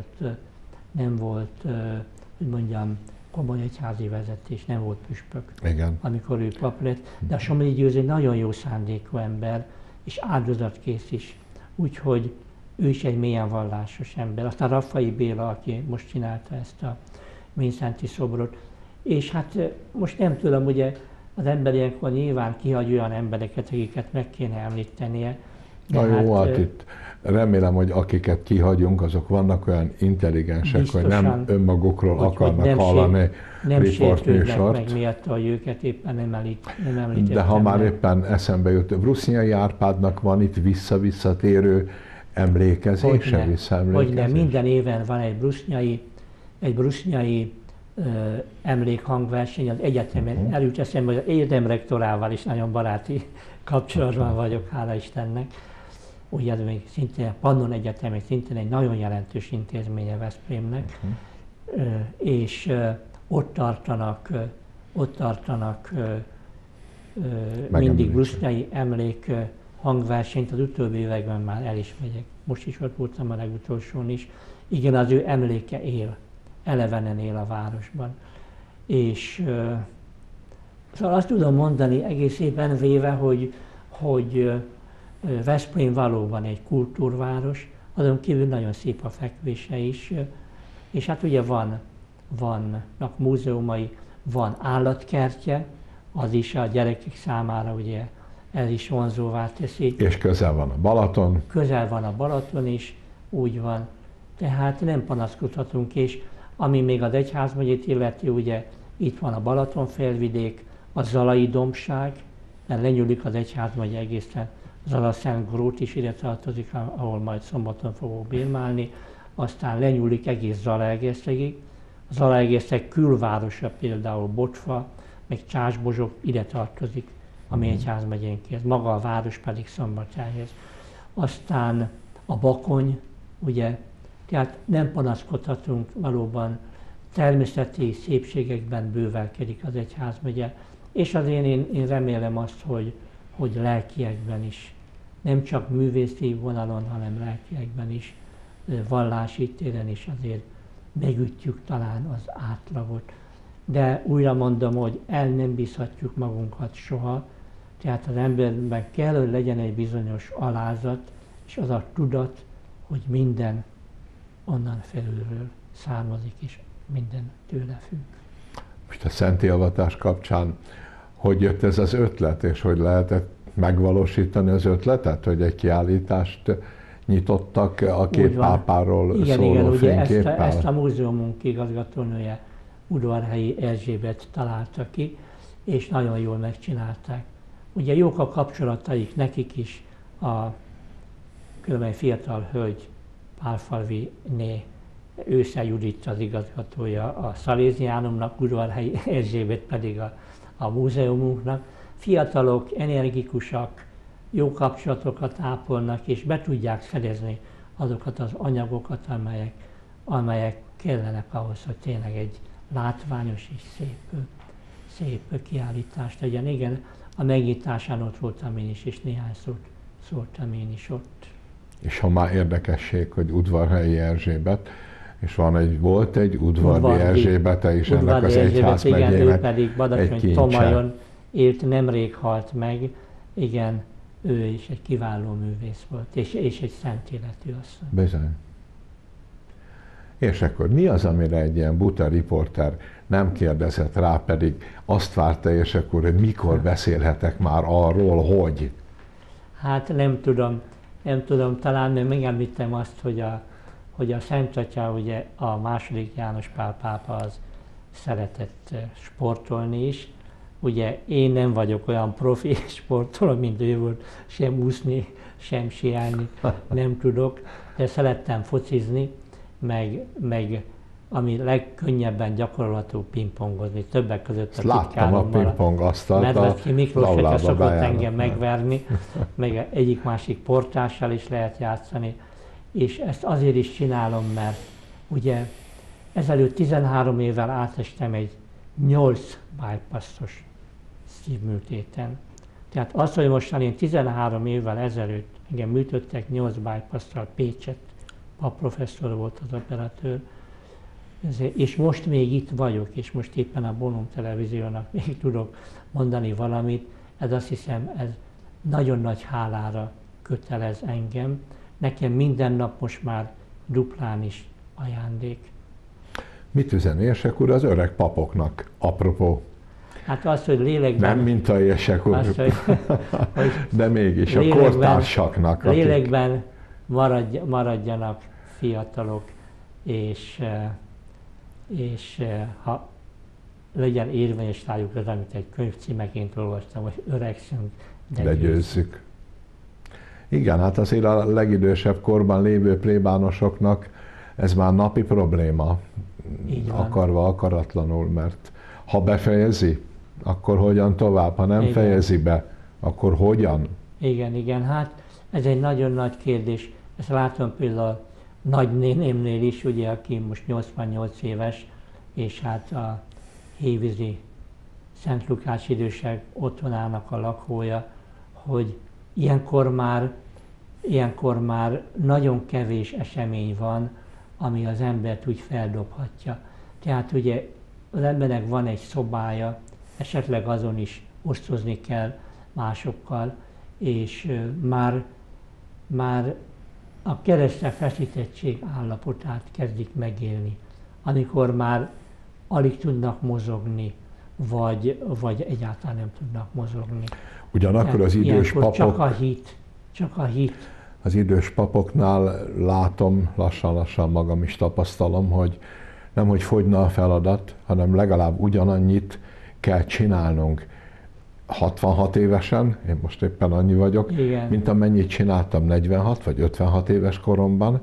Speaker 2: nem volt, hogy mondjam, komoly egyházi vezetés, nem volt püspök,
Speaker 1: igen,
Speaker 2: amikor ő pap lett, de a Somogyi Győző nagyon jó szándékú ember, és áldozatkész is. Úgyhogy ő is egy mélyen vallásos ember. Aztán Raffai Béla, aki most csinálta ezt a Mélyszenti szobrot. És hát most nem tudom, ugye az ember ilyenkor nyilván kihagy olyan embereket, akiket meg kéne említenie.
Speaker 1: Na jó, hát itt remélem, hogy akiket kihagyunk, azok vannak olyan intelligensek, hogy nem önmagukról akarnak hallani riportműsort.
Speaker 2: Meg miatt, hogy őket éppen nem említettem.
Speaker 1: De ha már éppen eszembe jut, Brusnyai Árpádnak van itt visszatérő emlékezése,
Speaker 2: Hogyne, minden éven van egy brusnyai emlékhangverseny az egyetemen. Eljut eszembe, hogy az egyetem rektorával is nagyon baráti kapcsolatban vagyok, hála Istennek. Ugye ez még szintén Pannon Egyetem, szintén egy nagyon jelentős intézménye Veszprémnek, és ott tartanak mindig brusnyai emlék hangversenyt, az utóbbi években már el is megyek. Most is ott voltam a legutolsón is. Igen, az ő emléke él, elevenen él a városban. És szóval azt tudom mondani egész évben véve, hogy Veszprém valóban egy kultúrváros, azon kívül nagyon szép a fekvése is, és hát ugye vannak múzeumai, van állatkertje, az is a gyerekek számára ugye ez is vonzóvá teszi.
Speaker 1: És közel van a Balaton.
Speaker 2: Közel van a Balaton is, úgy van. Tehát nem panaszkodhatunk, és ami még az egyházmegyét illeti, ugye itt van a Balaton félvidék, a Zalai dombság, mert lenyúlik az egyházmegye egészen Zala-Szentgrót is ide tartozik, ahol majd szombaton fogok bírmálni, aztán lenyúlik egész Zalaegerszegig. A Zalaegerszeg külvárosa például Bocfa, meg Csásbozsok ide tartozik a mi egyházmegyénkhez, maga a város pedig Szombatjához. Aztán a Bakony, ugye, tehát nem panaszkodhatunk, valóban természeti szépségekben bővelkedik az egyházmegye, és azért én remélem azt, hogy lelkiekben is, nem csak művészi vonalon, hanem lelkiekben is, vallási téren is azért megütjük talán az átlagot. De újra mondom, hogy el nem bízhatjuk magunkat soha, tehát az emberben kell, hogy legyen egy bizonyos alázat, és az a tudat, hogy minden onnan felülről származik, és minden tőle függ.
Speaker 1: Most a szentélvatás kapcsán hogy jött ez az ötlet, és hogy lehetett megvalósítani az ötletet, hogy egy kiállítást nyitottak a két pápáról szóló fényképpel?
Speaker 2: Ugye ezt a múzeumunk igazgatónője, Udvarhelyi Erzsébet találta ki, és nagyon jól megcsinálták. Ugye jók a kapcsolataik nekik is, a különböző fiatal hölgy, Pálfalviné, Ősze Judit az igazgatója a Szaléziánumnak, Udvarhelyi Erzsébet pedig a múzeumunknak. Fiatalok, energikusak, jó kapcsolatokat ápolnak, és be tudják fedezni azokat az anyagokat, amelyek kellenek ahhoz, hogy tényleg egy látványos és szép kiállítást legyen. Igen, a megnyitásán ott voltam én is, és néhány szót szóltam én is ott.
Speaker 1: És ha már érdekesség, hogy Udvarhelyi Erzsébet, és volt egy Udvardi Erzsébete is ennek az egyházmegyének.
Speaker 2: Igen, ő pedig Badacsony-Tomajon élt, nemrég halt meg. Igen, ő is egy kiváló művész volt, és egy szent életű asszony.
Speaker 1: Bizony. És akkor mi az, amire egy ilyen buta riporter nem kérdezett rá, pedig azt várta, és akkor hogy mikor beszélhetek már arról, hogy?
Speaker 2: Hát nem tudom, talán megemlítem azt, hogy a Szent Atya, ugye a második János Pál pápa az szeretett sportolni is. Ugye én nem vagyok olyan profi sportoló, mint ő volt, sem úszni, sem siálni nem tudok, de szerettem focizni, meg ami legkönnyebben gyakorolható pingpongozni, többek között a
Speaker 1: titkárommal. Láttam a pingpongasztalt,
Speaker 2: Medvecki Miklós, hogyha szokott engem megverni, meg egyik-másik portással is lehet játszani, és ezt azért is csinálom, mert ugye ezelőtt 13 évvel átestem egy 8 bypasszos szívműtéten. Tehát az, hogy mostan én 13 évvel ezelőtt engem műtöttek 8 bypasszal Pécset, a professzor volt az operatőr, és most még itt vagyok, és most éppen a Bonum televíziónak még tudok mondani valamit, ez azt hiszem, ez nagyon nagy hálára kötelez engem. Nekem minden nap most már duplán is ajándék.
Speaker 1: Mit üzen Érsek úr az öreg papoknak, apropó?
Speaker 2: Hát az, hogy lélekben...
Speaker 1: Nem mint a érsek úr,
Speaker 2: az, hogy
Speaker 1: de mégis a
Speaker 2: lélekben,
Speaker 1: kortársaknak.
Speaker 2: Lélekben maradjanak fiatalok, és ha legyen érvényes rájuk az, amit egy könyvcímeként olvastam, hogy öregszünk, de győzzük.
Speaker 1: Igen, hát azért a legidősebb korban lévő plébánosoknak ez már napi probléma, akarva, akaratlanul, mert ha befejezi, akkor hogyan tovább, ha nem fejezi be, akkor hogyan?
Speaker 2: Igen, hát ez egy nagyon nagy kérdés. Ezt látom például nagynénémnél is, ugye, aki most 88 éves, és hát a Hévízi Szent Lukács idősek otthonának a lakója, hogy ilyenkor már nagyon kevés esemény van, ami az embert úgy feldobhatja. Tehát ugye az embernek van egy szobája, esetleg azon is osztozni kell másokkal, és már a keresztre feszítettség állapotát kezdik megélni, amikor már alig tudnak mozogni, vagy egyáltalán nem tudnak mozogni.
Speaker 1: Ugyanakkor az idős papok...
Speaker 2: Csak a hit.
Speaker 1: Az idős papoknál látom, lassan-lassan magam is tapasztalom, hogy nem hogy fogyna a feladat, hanem legalább ugyanannyit kell csinálnunk 66 évesen, én most éppen annyi vagyok,
Speaker 2: igen,
Speaker 1: mint amennyit csináltam 46 vagy 56 éves koromban,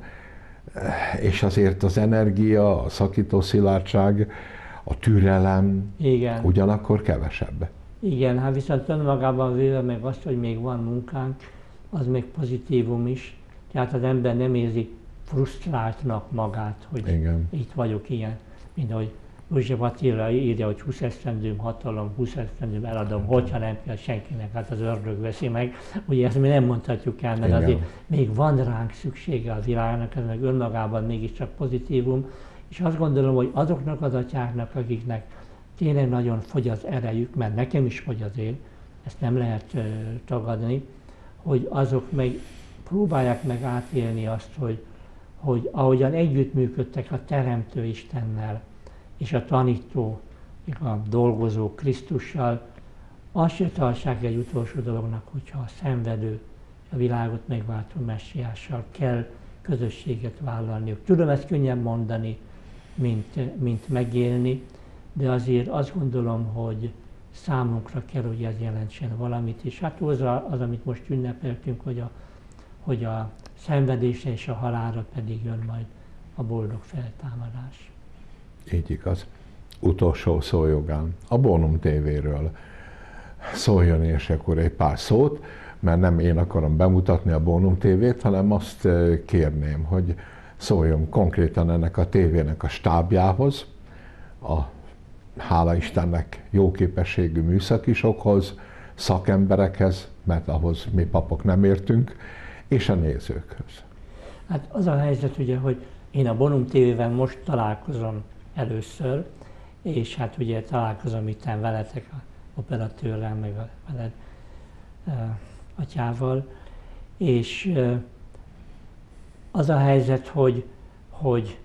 Speaker 1: és azért az energia, a szakító szilárdság, a türelem
Speaker 2: igen,
Speaker 1: ugyanakkor kevesebb.
Speaker 2: Igen, hát viszont önmagában véve meg azt, hogy még van munkánk, az még pozitívum is. Tehát az ember nem érzi frusztráltnak magát, hogy
Speaker 1: igen,
Speaker 2: itt vagyok ilyen, mint ahogy József Attila írja, hogy 20 esztendőm hatalom, 20 esztendőm eladom, hogyha nem kell senkinek, hát az ördög veszi meg. Ugye ezt mi nem mondhatjuk el, mert azért még van ránk szüksége a világnak, ez meg önmagában mégiscsak pozitívum. És azt gondolom, hogy azoknak az atyáknak, akiknek tényleg nagyon fogy az erejük, mert nekem is fogy az én, ezt nem lehet tagadni, hogy azok meg próbálják meg átélni azt, hogy ahogyan együttműködtek a Teremtő Istennel és a tanító, a dolgozó Krisztussal, azt se tartsák egy utolsó dolognak, hogyha a szenvedő, a világot megváltó messiással kell közösséget vállalniuk. Tudom, ezt könnyebb mondani, mint megélni, de azért azt gondolom, hogy számunkra kell, hogy ez jelentsen valamit, és hát az, amit most ünnepeltünk, hogy a szenvedése és a halálra pedig jön majd a boldog feltámadás.
Speaker 1: Így igaz. Utolsó szójogán a Bónum TV-ről szóljon érsek úr egy pár szót, mert nem én akarom bemutatni a Bónum TV-t, hanem azt kérném, hogy szóljon konkrétan ennek a tévének a stábjához, a hála Istennek jó képességű műszakisokhoz, szakemberekhez, mert ahhoz mi papok nem értünk, és a nézőkhöz.
Speaker 2: Hát az a helyzet ugye, hogy én a Bónum TV-vel most találkozom először, és hát ugye találkozom itt veletek, a operatőrrel, meg a veled atyával, és az a helyzet, hogy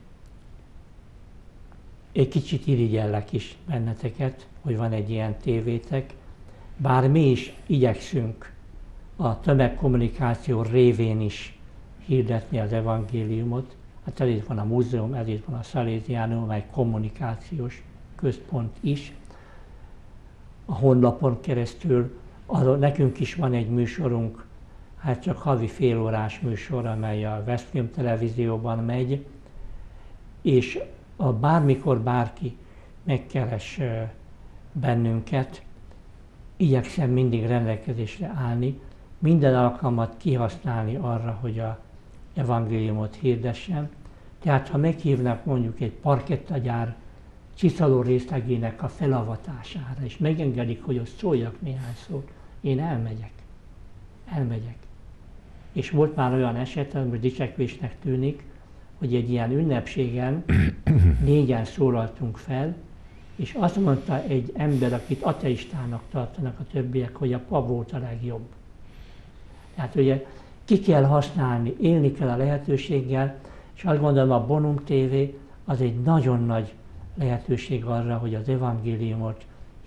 Speaker 2: egy kicsit irigyellek is benneteket, hogy van egy ilyen tévétek, bár mi is igyekszünk a tömegkommunikáció révén is hirdetni az evangéliumot. Hát ezért van a múzeum, ezért van a Szaléziánum, egy kommunikációs központ is. A honlapon keresztül, nekünk is van egy műsorunk, hát csak havi félórás műsor, amely a Veszprém televízióban megy, és bármikor bárki megkeres bennünket, igyekszem mindig rendelkezésre állni, minden alkalmat kihasználni arra, hogy az evangéliumot hirdessem. Tehát ha meghívnak mondjuk egy parkettagyár csiszoló részlegének a felavatására, és megengedik, hogy ott szóljak néhány szót, én elmegyek. És volt már olyan eset, ami dicsekvésnek tűnik, hogy egy ilyen ünnepségen 4-en szólaltunk fel, és azt mondta egy ember, akit ateistának tartanak a többiek, hogy a pap volt a legjobb. Tehát ugye ki kell használni, élni kell a lehetőséggel, és azt gondolom, a Bónum TV az egy nagyon nagy lehetőség arra, hogy az evangéliumot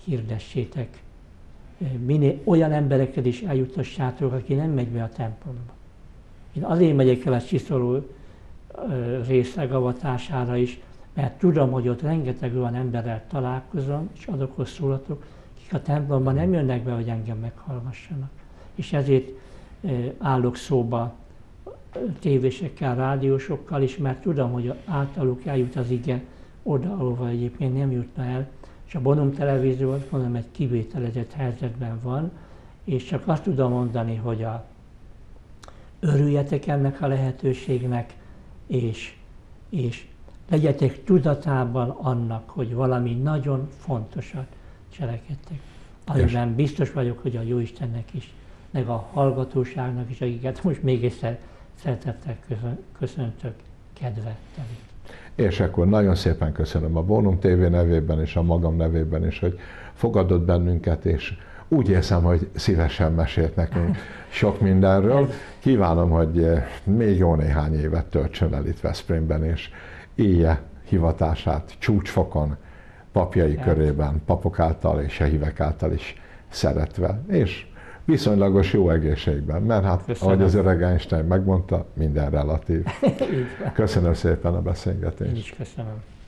Speaker 2: hirdessétek. Minél olyan embereket is eljutassátok, aki nem megy be a templomba. Én azért megyek el a csiszoló részlegavatására is, mert tudom, hogy ott rengeteg olyan emberrel találkozom, és azokhoz szólatok, akik a templomban nem jönnek be, hogy engem meghallgassanak. És ezért állok szóba tévésekkel, rádiósokkal is, mert tudom, hogy általuk eljut az ige oda, ahova egyébként nem jutna el. És a Bonum Televízió, azt mondom, egy kivételezett helyzetben van, és csak azt tudom mondani, hogy örüljetek ennek a lehetőségnek, és legyetek tudatában annak, hogy valami nagyon fontosat cselekedtek. Amiben biztos vagyok, hogy a Jóistennek is, meg a hallgatóságnak is, akiket most még egyszer szeretettel köszöntök, kedve telik.
Speaker 1: És akkor nagyon szépen köszönöm a Bonum TV nevében és a magam nevében is, hogy fogadott bennünket, és úgy érzem, hogy szívesen mesélt nekünk sok mindenről. Kívánom, hogy még jó néhány évet töltsön el itt Veszprémben, és élje hivatását csúcsfokon, papjai körében, papok által és a hívek által is szeretve, és viszonylagos jó egészségben, mert hát, ahogy az öreg Einstein megmondta, minden relatív. Köszönöm szépen a beszélgetést.
Speaker 2: Én is köszönöm.